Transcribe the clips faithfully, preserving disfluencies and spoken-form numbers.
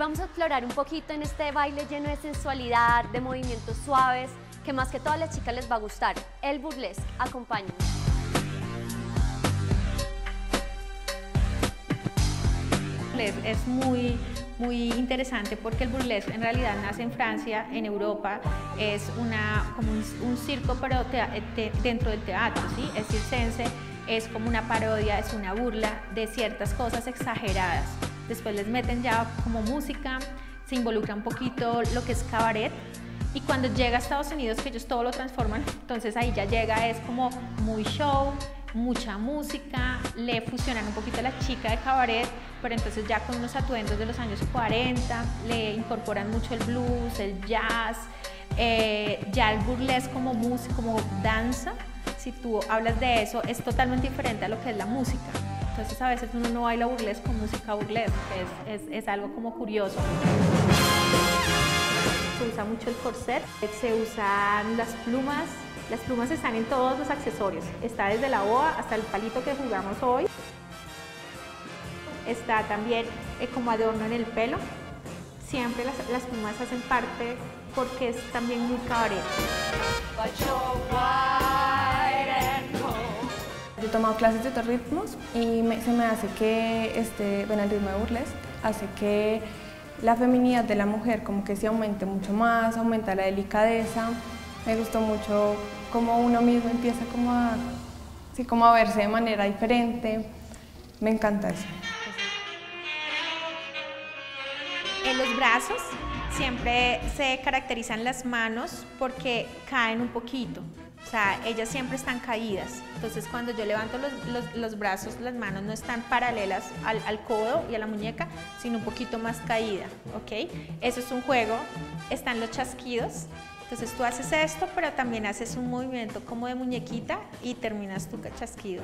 vamos a explorar un poquito en este baile lleno de sensualidad, de movimientos suaves, que más que todo a las chicas les va a gustar. El burlesque, acompáñenme. Es muy, muy interesante porque el burlesque en realidad nace en Francia, en Europa, es una, como un, un circo pero te, te, dentro del teatro, ¿sí? Es circense, es como una parodia, es una burla de ciertas cosas exageradas. Después les meten ya como música, se involucra un poquito lo que es cabaret, y cuando llega a Estados Unidos, que ellos todo lo transforman, entonces ahí ya llega, es como muy show, mucha música, le fusionan un poquito a la chica de cabaret, pero entonces ya con unos atuendos de los años cuarenta, le incorporan mucho el blues, el jazz, eh, ya el burlesque como música, como danza, si tú hablas de eso, es totalmente diferente a lo que es la música. Entonces a veces uno no baila burlesque con música burlesque, es, es, es algo como curioso. Se usa mucho el corset, se usan las plumas. Las plumas están en todos los accesorios, está desde la boa hasta el palito que jugamos hoy. Está también eh, como adorno en el pelo. Siempre las, las plumas hacen parte porque es también muy cabaret. Yo he tomado clases de otros ritmos y me, se me hace que este, bueno, el ritmo de burlesque hace que la feminidad de la mujer como que se aumente mucho más, aumenta la delicadeza. Me gustó mucho cómo uno mismo empieza como a, sí, como a verse de manera diferente. Me encanta eso. En los brazos siempre se caracterizan las manos porque caen un poquito. O sea, ellas siempre están caídas. Entonces cuando yo levanto los, los, los brazos, las manos no están paralelas al, al codo y a la muñeca, sino un poquito más caída, ¿ok? Eso es un juego. Están los chasquidos. Entonces tú haces esto, pero también haces un movimiento como de muñequita y terminas tu chasquido.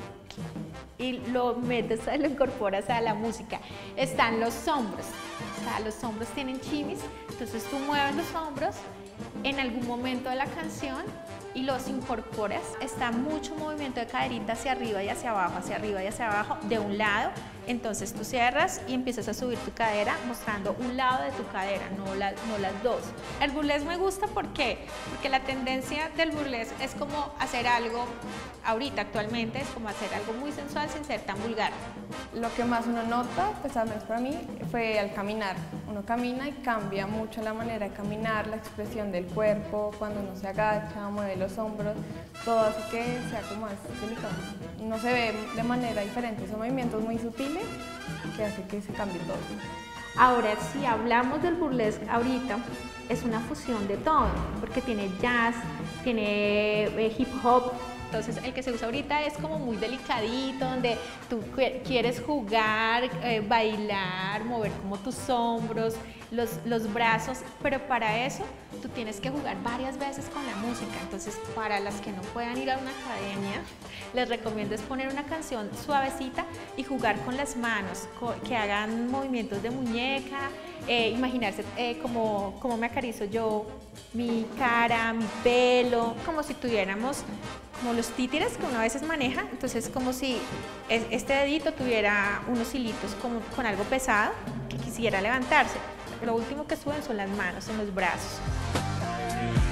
Y lo metes, lo incorporas a la música. Están los hombros, o sea, los hombros tienen chimis, entonces tú mueves los hombros en algún momento de la canción y los incorporas. Está mucho movimiento de caderita hacia arriba y hacia abajo, hacia arriba y hacia abajo, de un lado. Entonces tú cierras y empiezas a subir tu cadera mostrando un lado de tu cadera, no, la, no las dos. El burlesque me gusta ¿por qué? Porque la tendencia del burlesque es como hacer algo, ahorita actualmente, es como hacer algo muy sensual sin ser tan vulgar. Lo que más uno nota, pues al menos para mí, fue al caminar. Uno camina y cambia mucho la manera de caminar, la expresión del cuerpo, cuando uno se agacha, mueve los hombros, todo hace que sea como más delicado. Uno se ve de manera diferente, son movimientos muy sutiles que hace que se cambie todo. Ahora, si hablamos del burlesque ahorita, es una fusión de todo, porque tiene jazz, tiene eh, hip hop. Entonces el que se usa ahorita es como muy delicadito, donde tú quieres jugar, eh, bailar, mover como tus hombros, los, los brazos, pero para eso tú tienes que jugar varias veces con la música. Entonces para las que no puedan ir a una academia, les recomiendo es poner una canción suavecita y jugar con las manos, que hagan movimientos de muñeca, eh, imaginarse eh, como, como me acaricio yo mi cara, mi pelo, como si tuviéramos como los títeres que uno a veces maneja, entonces como si este dedito tuviera unos hilitos con, con algo pesado que quisiera levantarse. Lo último que suben son las manos en los brazos.